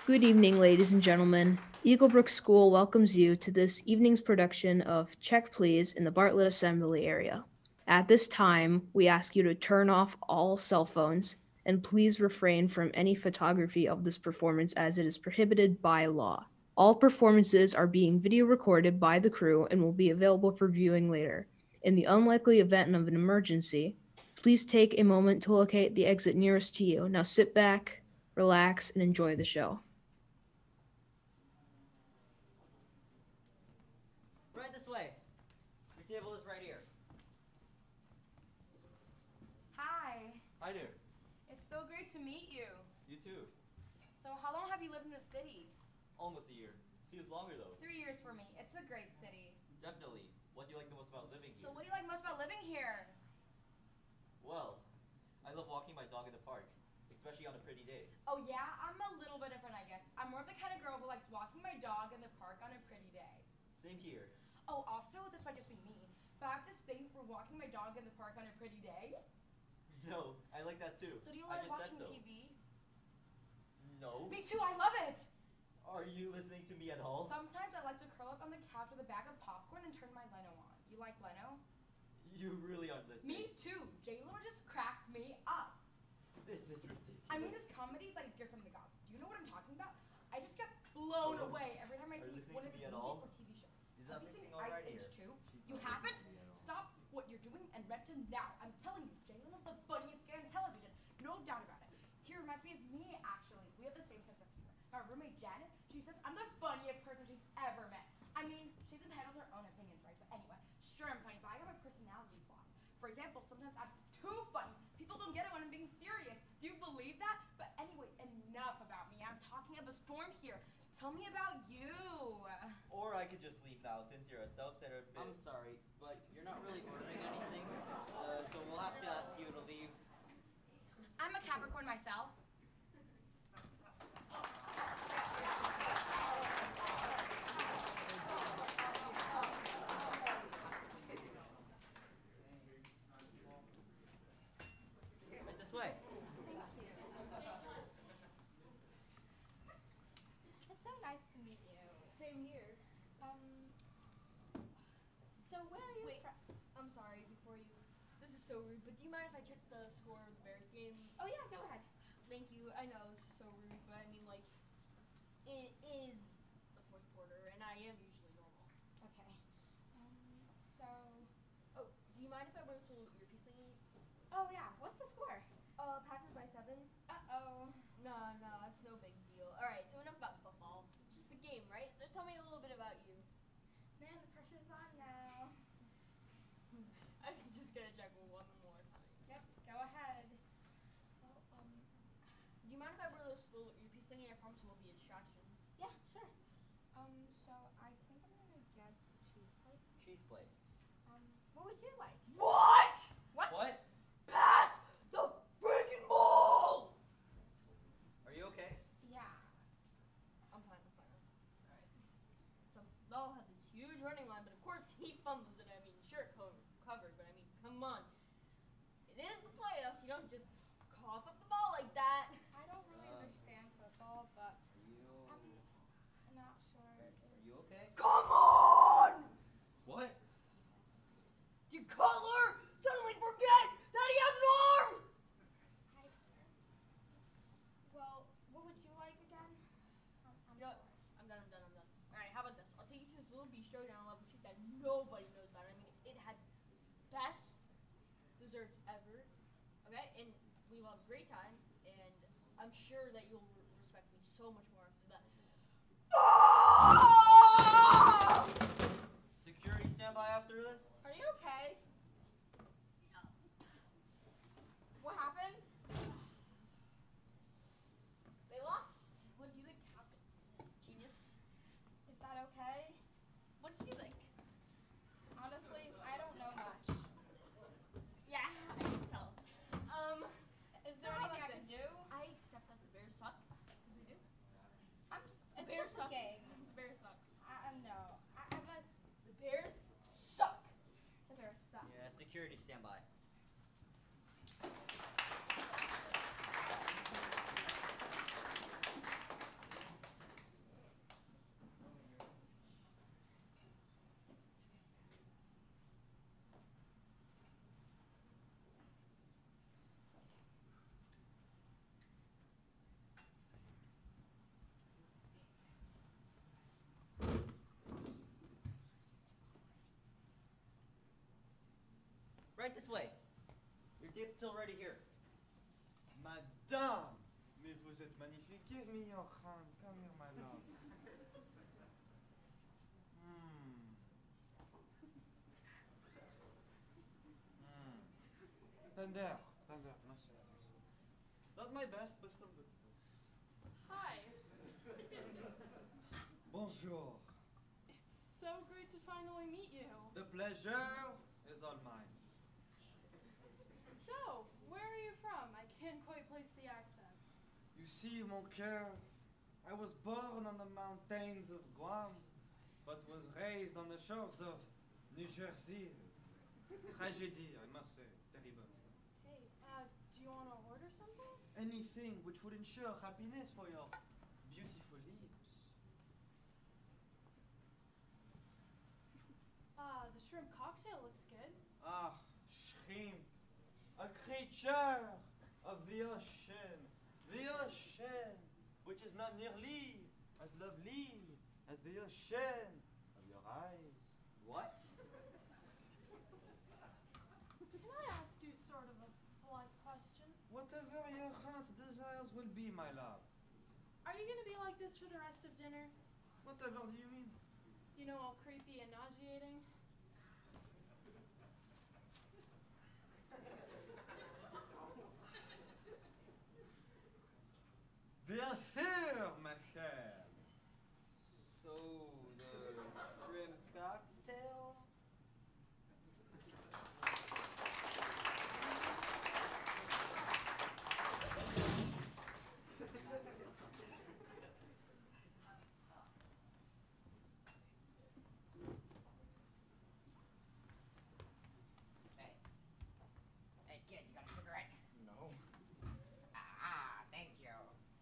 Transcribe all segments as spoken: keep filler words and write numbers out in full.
Good evening, ladies and gentlemen. Eaglebrook School welcomes you to this evening's production of Check Please in the Bartlett Assembly area. At this time, we ask you to turn off all cell phones and please refrain from any photography of this performance as it is prohibited by law. All performances are being video recorded by the crew and will be available for viewing later. In the unlikely event of an emergency, please take a moment to locate the exit nearest to you. Now sit back, relax, and enjoy the show. Right this way. Your table is right here. Hi. Hi there. It's so great to meet you. You too. So how long have you lived in the city? Almost a year. Feels longer though. Three years for me. It's a great city. Definitely. What do you like the most about living here? So what do you like most about living here? Well, I love walking my dog in the park, especially on a pretty day. Oh yeah? I'm a little bit different, I guess. I'm more of the kind of girl who likes walking my dog in the park on a pretty day. Same here. Oh, also, this might just be me, but I have this thing for walking my dog in the park on a pretty day. No, I like that too. So do you I like just watching said so. T V? No. Me too, I love it! Are you listening to me at all? Sometimes I like to curl up on the couch with a bag of popcorn and turn my Leno on. You like Leno? You really aren't listening. Me too! J-Lo just cracks me up. This is ridiculous. I mean, his comedy is like a gift from the gods. Do you know what I'm talking about? I just get blown Hello? away every time I Are you see listening one to of me his at movies all? or T V shows. Is Have you everything seen all Ice right Age here? two? She's You not haven't? listening to me at all. Stop what you're doing and rent it now. I'm telling you, Jalen is the funniest guy on television. No doubt about it. He reminds me of me, actually. We have the same sense of humor. My roommate Janet, she says I'm the funniest person she's ever met. I mean, she's entitled to her own opinions, right? But anyway, sure I'm funny, but I have a personality flaws. For example, sometimes I'm too funny. People don't get it when I'm being serious. Do you believe that? But anyway, enough about me. I'm talking up a storm here. Tell me about you. Or I could just leave now since you're a self-centered bitch. I'm sorry, but you're not really ordering anything, uh, so we'll have to ask you to leave. I'm a Capricorn myself. Right this way. It's so nice to meet you. Same here. Um, so where are you Wait, from? I'm sorry, before you... This is so rude, but do you mind if I check the score of the Bears game? Oh yeah, go ahead. Thank you. I know this is so rude, but I mean, like, it is the fourth quarter, and I am usually normal. Okay. Um, so, Oh, do you mind if I wear this little earpiece thingy? oh yeah, what's the score? Uh, Packers by seven? Uh-oh. No, no, it's no big deal. Alright, so enough about football. It's just a game, right? So tell me a little bit about you. Man, the pressure's on now. I'm just gonna check one more time. Yep, go ahead. Well, um, Do you mind if I wear this little earpiece thingy? I promise it won't be a distraction. yeah, sure. Um, so I think I'm gonna get cheese plate. Cheese plate. Um, what would you like? What? What? What? Pass the freaking ball! Are you okay? Yeah. I'm fine, I'm fine. Alright. So, Bell had this huge running line, but of course he fumbles it. I mean, sure, co- covered, but I mean, come on. It is the playoffs. You don't just cough up the ball like that. I don't really Um, understand football, but Are you... I'm not sure. Are you okay? Come on! What? You Cutler suddenly forget that he has an arm! I, well, what would you like again? I'm, I'm You know what? sorry. I'm done, I'm done, I'm done. Alright, how about this? I'll take you to this little bistro down on level two that nobody knows about. I mean, it has best desserts ever. Okay? And we will have a great time, and I'm sure that you'll re- respect me so much more after that. Security standby after this? Are you okay? What happened? They lost. What do you think happened? Genius. Is that okay? What do you think? Honestly, I don't know much. Yeah, I can tell. Um, Is so there how anything I about can this? do? I accept that the Bears suck. They do. I'm, it's Bears just suck. a game. The Bears suck. I, I know. I, I must. The Bears suck. The Bears suck. Yeah, security standby. right this way. Your dip's already here. Madame! Mais vous êtes magnifique. Give me your hand. Come here, my love. Hmm. Hmm. Tender. Tender. Merci. Not my best, but still good. Hi. Bonjour. It's so great to finally meet you. The pleasure is all mine. So, where are you from? I can't quite place the accent. You see, mon cœur, I was born on the mountains of Guam, but was raised on the shores of New Jersey. Tragedy, I must say. Terrible. Hey, uh, do you want to order something? Anything which would ensure happiness for your beautiful lips. Uh, the shrimp cocktail looks good. Ah, shrimp, a creature of the ocean. The ocean, which is not nearly as lovely as the ocean of your eyes. What? Can I ask you sort of a blunt question? Whatever your heart desires will be, my love. Are you gonna be like this for the rest of dinner? Whatever do you mean? You know, all creepy and nauseating? Bien sûr, ma chère. So, the shrimp cocktail? Hey. Hey, kid, you got a cigarette? No. Ah, thank you.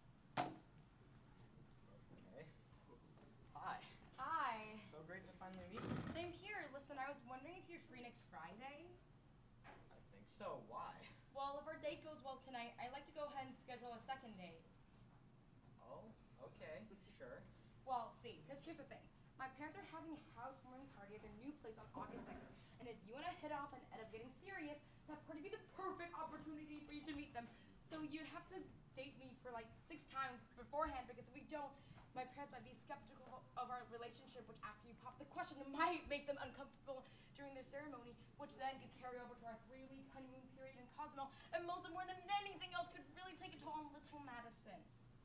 Okay. Hi. Hi. So great to finally meet you. Same here. Listen, I was wondering if you're free next Friday. I think so. Why? Well, if our date goes well tonight, I'd like to go ahead and schedule a second date. Oh, okay. Sure. Well, see, because here's the thing. My parents are having a housewarming party at their new place on August second. And if you want to hit off and end up getting serious, that party would be the perfect opportunity for you to meet them. So you'd have to date me for like six times beforehand, because if we don't, my parents might be skeptical of our relationship, which after you pop the question, it might make them uncomfortable during the ceremony, which then could carry over to our three-week honeymoon period in Cozumel, and most and more than anything else could really take a toll on little Madison.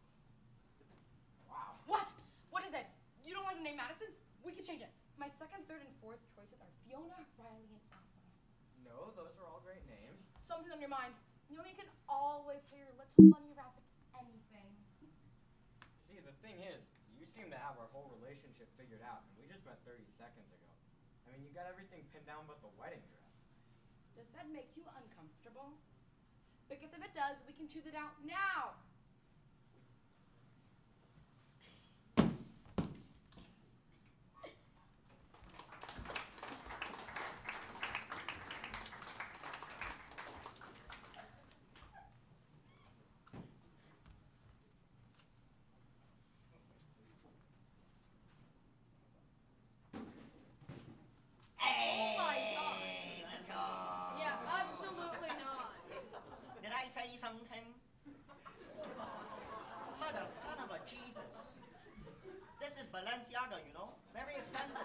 Wow. What? What is it? You don't like the name Madison? We could change it. My second, third, and fourth choices are Fiona, Riley, and Afra. No, those are all great names. Something's on your mind. You know, you can always tell your little bunny rabbits anything. See, the thing is, you seem to have our whole relationship figured out, and we just met thirty seconds ago. I mean, you got everything pinned down but the wedding dress. Does that make you uncomfortable? Because if it does, we can choose it out now. Hey, my God. let's go. Yeah, absolutely not. Did I say something? Mother, son of a Jesus. This is Balenciaga, you know? Very expensive.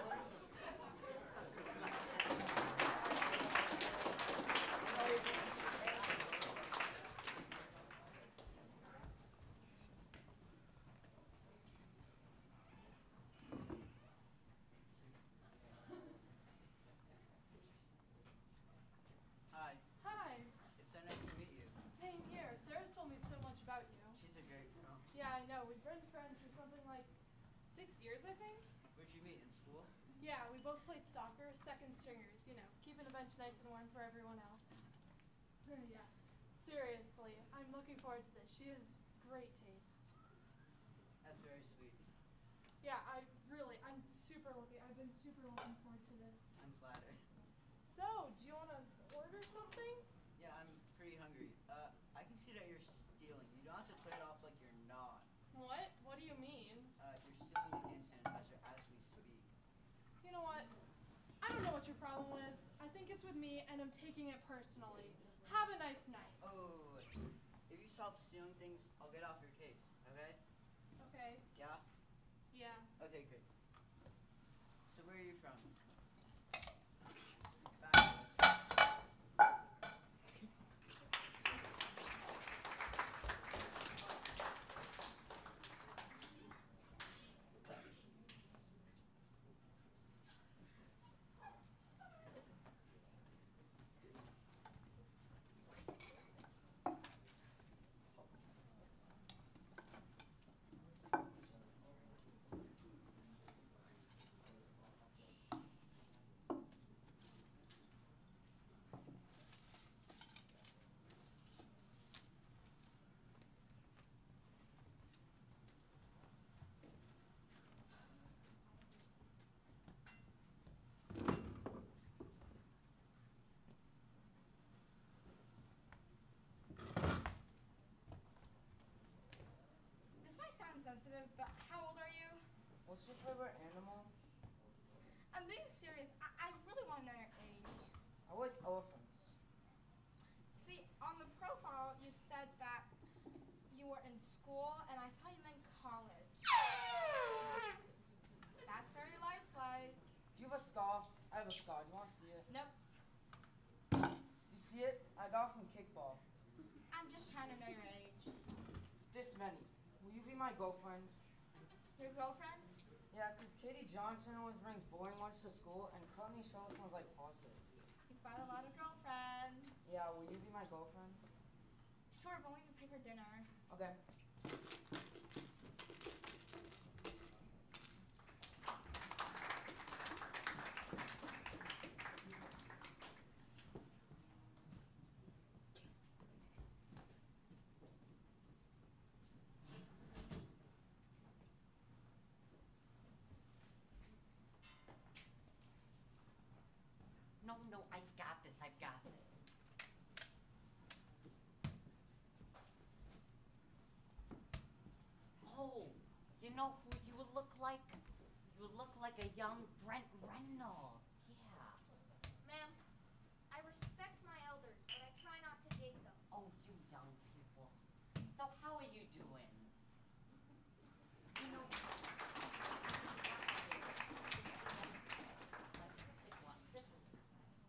Hi. Hi. It's so nice to meet you. Same here. Sarah's told me so much about you. She's a great girl. Yeah, I know. We've been friends for something like six years, I think. Where'd you meet? In school? Yeah, we both played soccer, second stringers, you know, keeping the bench nice and warm for everyone else. Yeah. Seriously, I'm looking forward to this. She has great taste. That's very sweet. Yeah, I really, I'm super looking, I've been super looking forward to this. I'm flattered. So, do you want to order something? Yeah, I'm pretty hungry. Uh, I can see that you're stealing. You don't have to play it off like you're not. What? What do you mean? Uh, you're stealing the hand sanitizer as we speak. You know what? I don't know what your problem is. I think it's with me, and I'm taking it personally. Have a nice night. Oh, if you stop stealing things, I'll get off your case, okay? Okay. Yeah? Yeah. Okay, good. So where are you from? Fabulous. This might sound sensitive, but how old are you? What's your favorite animal? I'm being serious. I, I really want to know your age. I like elephants. See, on the profile, you said that you were in school, and I thought you meant college. That's very lifelike. Do you have a scar? I have a scar. Do you want to see it? Nope. Do you see it? I got it from kickball. I'm just trying to know your age. This many. Will you be my girlfriend? Your girlfriend? Yeah, because Katie Johnson always brings bowling lunch to school, and Courtney Shaw smells like horses. You've got a lot of girlfriends. Yeah, will you be my girlfriend? Sure, but we can pay for dinner. Okay. No, no, I've got this, I've got this. Oh, you know who you would look like? You would look like a young Brent Reynolds. Yeah. Ma'am, I respect my elders, but I try not to date them. Oh, you young people. So how are you doing? You know, let's just take one sip of this.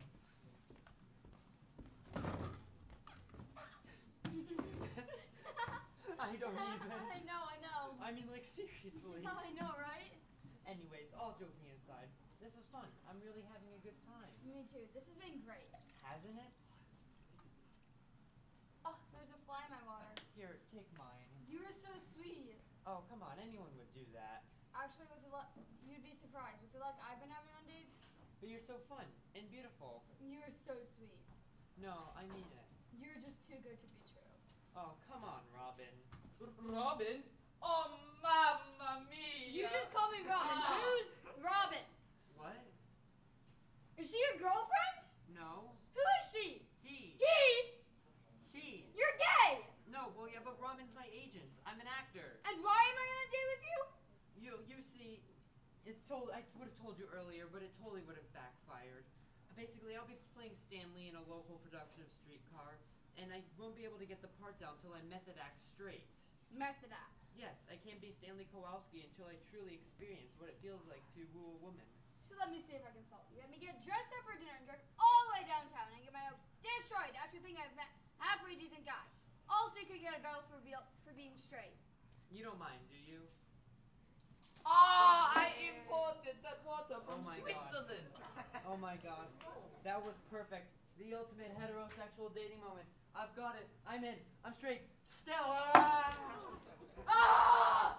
I don't even. I know, I know. I mean, like, seriously. I know, right? Anyways, all joking aside, this is fun. I'm really having a good time. Me too. This has been great. Hasn't it? Oh, there's a fly in my water. Here, take mine. You were so sweet. Oh, come on, anyone would do that. Actually, with the luck, you'd be surprised. With the luck I've been having on dates, But you're so fun and beautiful. You were so sweet. No, I mean it. You're just too good to be true. Oh, come on, Robin. Robin? Oh, mamma mia! you just called me Robin. Ah. Who's Robin? What? Is she your girlfriend? No. Who is she? He. He? He. You're gay. No, well, yeah, but Robin's my agent. I'm an actor. And why am I on a date with you? You, you see, it told. I would have told you earlier, but it totally would have backfired. Basically, I'll be playing Stanley in a local production of Streetcar, and I won't be able to get the part down till I method act straight. Method act. Yes, I can't be Stanley Kowalski until I truly experience what it feels like to woo a woman. So let me see if I can follow you. Let me get dressed up for dinner and drive all the way downtown and get my hopes destroyed after thinking I've met halfway decent guy. Also, you could get a medal for, be for being straight. You don't mind, do you? Ah, I imported that water from Oh my God. Switzerland. Oh my god. That was perfect. The ultimate heterosexual dating moment. I've got it. I'm in. I'm straight. Stella! Ah!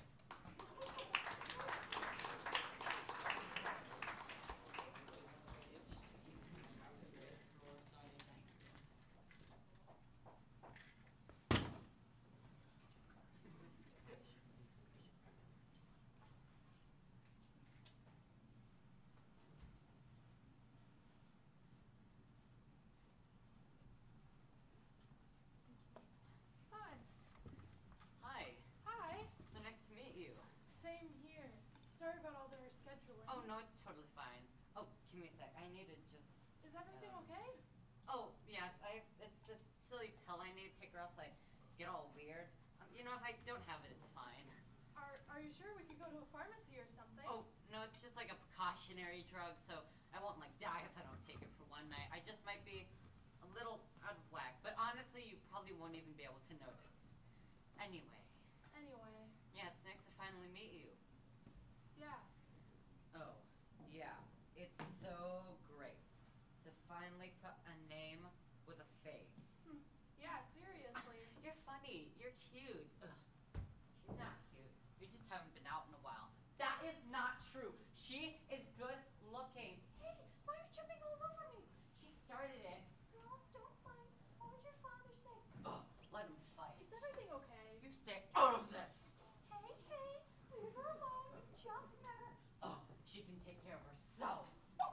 Hi. Hi. Hi. So nice to meet you. Same here. Sorry about all the rescheduling. Oh, no, it's totally fine. Oh, give me a sec. I need to just. Is everything um, okay? Oh yeah, it's, I it's this silly pill I need to take, or else I get all weird. Um, you know, if I don't have it, it's fine. Are Are you sure we could go to a pharmacy or something? Oh no, it's just like a precautionary drug, so I won't like die if I don't take it for one night. I just might be a little out of whack, but honestly, you probably won't even be able to notice. Anyway. Anyway. Yeah, it's nice to finally meet you. Yeah. Oh, yeah. It's so great to finally put a name with a face. Hmm. Yeah, seriously. You're funny. You're cute. Ugh. She's not cute. You just haven't been out in a while. That is not true. She is good looking. Hey, why are you jumping all over me? She started it. Girls, don't fight. What would your father say? Ugh, let him fight. Is everything okay? You stay out of this. Hey, hey, leave her alone. Just met her. Oh, she can take care of herself.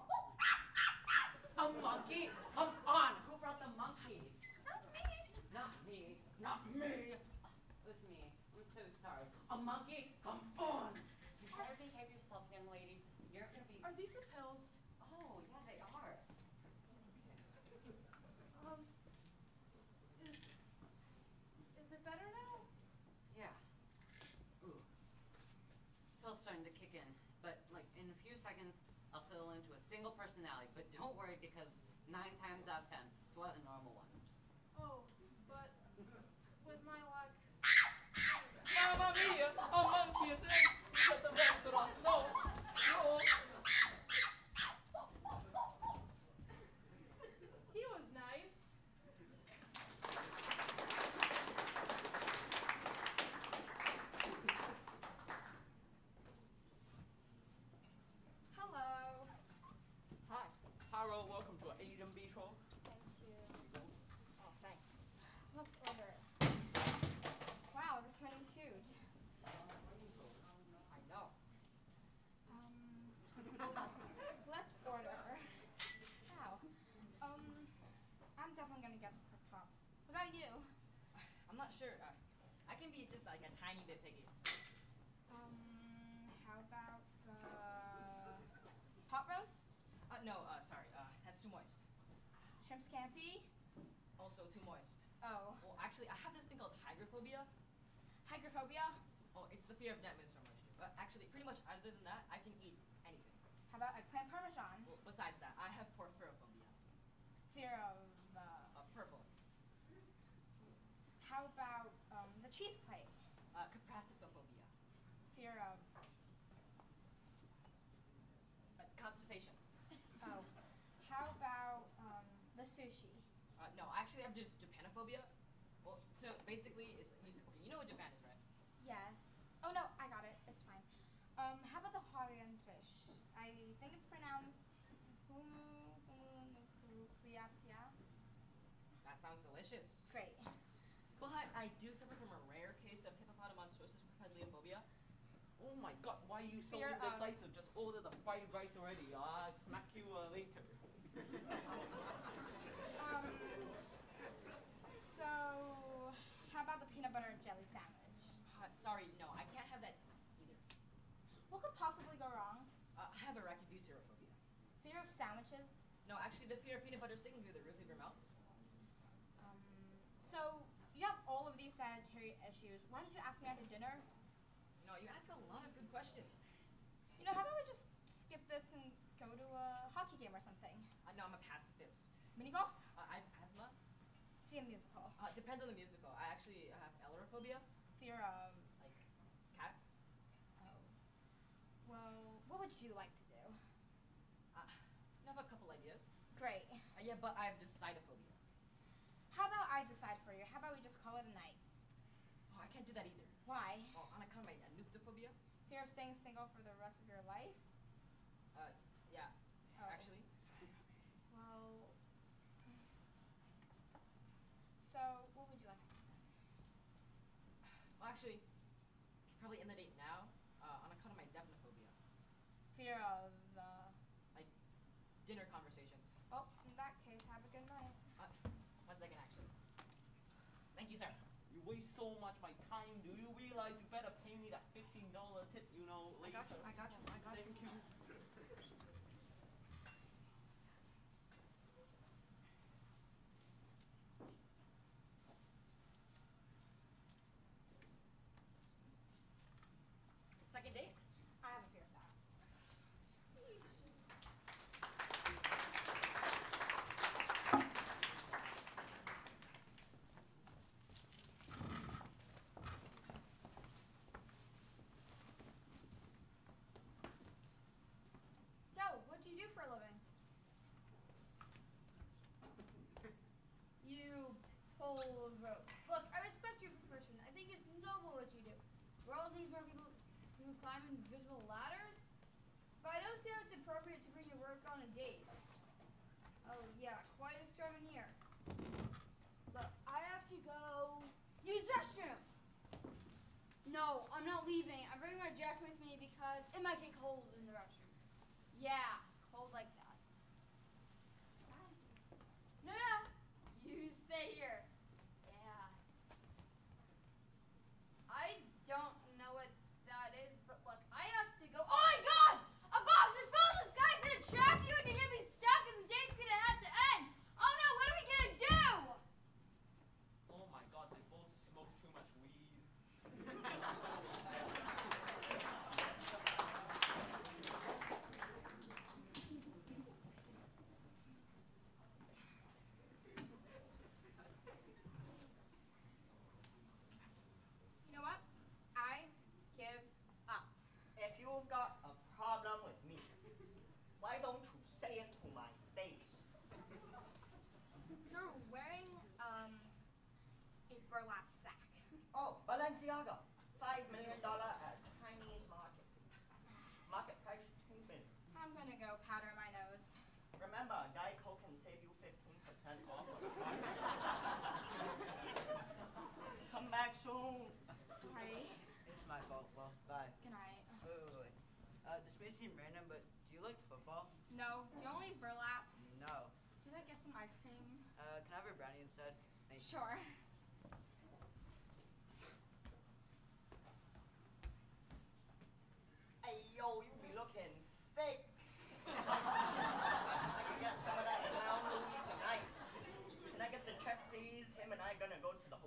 A monkey? Come on. Who brought the monkey? Not me. Not me. Not me. It was me. I'm so sorry. A monkey? Come on. You better behave yourself, young lady. You're gonna be. Are these the pills? Oh, yeah, they are. Um, is, is it better now? Yeah. Ooh. Pill's starting to kick in, but like in a few seconds, I'll settle into a single personality. But don't worry, because nine times out of ten, it's one of the normal ones. Oh, but with my luck. Mamma mia, a monkey is in at the restaurant. No, no. He was nice. Hello. Hi, Harold. Welcome to Asian Bistro. Thank you. Oh, thanks. Let's order. Wow, this menu's huge. I know. Um, let's order. Wow. Um, I'm definitely gonna get the pork chops. What about you? I'm not sure. Uh, I can be just like a tiny bit picky. Um, how about the pot roast? Uh, no, uh, sorry. Uh, that's too moist. Shrimp scampi? Also too moist. Oh, Well, actually, I have this thing called hygrophobia. hygrophobia? Oh, it's the fear of net moisture moisture. But actually, pretty much other than that, I can eat anything. How about eggplant parmesan? Well, besides that, I have porphyrophobia. Fear of the. Uh, purple. How about um the cheese plate? Uh, caprastissophobia. Fear of. Uh, constipation. Oh. How about um the sushi? Uh, no, I actually have J- Japanophobia. Well, so basically, it's you, okay, you know what Japan is, right? Yes. Oh no, I got it. It's fine. Um, how about the Hawaiian fish? I think it's pronounced humu humu pia pia. That sounds delicious. Great. But I do suffer from a rare case of hippopotamonstros crepidliophobia. Oh my God, why are you so Fear of- indecisive? Just order the fried rice already. Ah, I'll smack you uh, later. Um. So, how about the peanut butter and jelly sandwich? Uh, sorry, no, I can't have that either. What could possibly go wrong? Uh, I have arachibutyrophobia. Fear of sandwiches? No, actually, the fear of peanut butter sticking through the roof of your mouth. Um. So you have all of these sanitary issues. Why did you ask me out to dinner? You know, you ask a lot of good questions. You know, how about we just skip this and go to a hockey game or something? Uh, no, I'm a pacifist. Mini golf? Uh, I have asthma. See a musical. Uh, depends on the musical. I actually have elorophobia, Fear of. like cats. Oh. Well, what would you like to do? Uh, I have a couple ideas. Great. Uh, yeah, but I have decidophobia. How about I decide for you? How about we just call it a night? Oh, I can't do that either. Why? Oh, on account of my uh, nyctophobia. Fear of staying single for the rest of your life? Uh, yeah, Oh. actually. Well. So, what would you like to do then? Well, actually, probably end the date now. Uh, on account of my depnophobia. Fear of. Uh, Like dinner conversations. well, in that case, have a good night. Uh, one second, actually. Thank you, sir. You waste so much my time. Do you realize you better pay me that fifteen dollar tip, you know, I later? got you. I got you. I got Thank you. you. World needs more people who climb invisible ladders? But I don't see how it's appropriate to bring your work on a date. Oh yeah, quite a storm in here. Look, I have to go use restroom. No, I'm not leaving. I'm bringing my jacket with me because it might get cold in the restroom. Yeah, cold like that. No, no, no. You stay here. Yeah. I don't know what that is, but look, I have to go. Oh my god! A box is full of this guy's gonna trap you and you're gonna be stuck and the date's gonna have to end. Oh no, what are we gonna do? Oh my god, they both smoke too much weed. You know what? I give up. If you've got a problem with me, why don't you say it to my face? You're wearing, um, a burlap sack. Oh, Balenciaga, five million dollar at Chinese market. Market price two million. I'm gonna go powder my nose. Remember, Geico can save you fifteen percent off of the car. Come back soon. Sorry. It's my fault. Well, bye. Good night. Wait, wait, wait. Uh, this may seem random, but do you like football? No, do you only burlap? No. Do you like get some ice cream? Uh, can I have a brownie instead? Thank you. Sure. Hey, yo, you be looking fake. I can get some of that clown movie tonight. Can I get the check, please? Him and I gonna go to the